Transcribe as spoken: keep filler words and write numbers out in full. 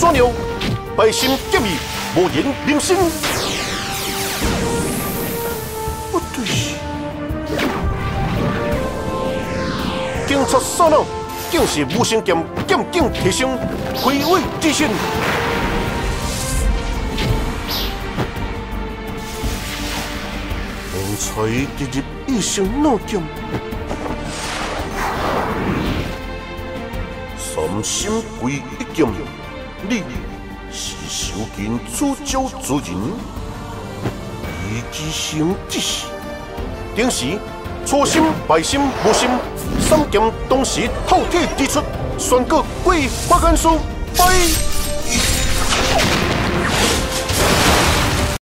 大鸟，百心结义，无言灵心。不对，警察首脑竟是无声剑剑境提升，魁伟之身。人才跌入异生脑剑。 三心归一剑，你是受尽诅咒之人，以之成之事。当时初心、败心、无心三剑同时透体而出，宣告归花元素败。